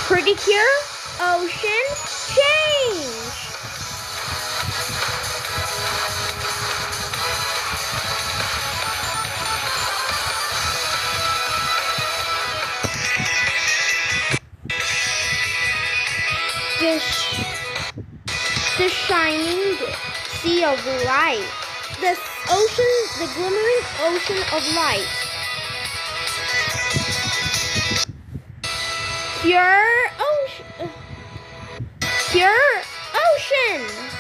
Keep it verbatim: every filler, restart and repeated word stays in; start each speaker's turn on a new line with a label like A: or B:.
A: Pretty cure, ocean, change. The, sh the shining sea of light. The ocean, the glimmering ocean of light. Pure ocean. Pure ocean.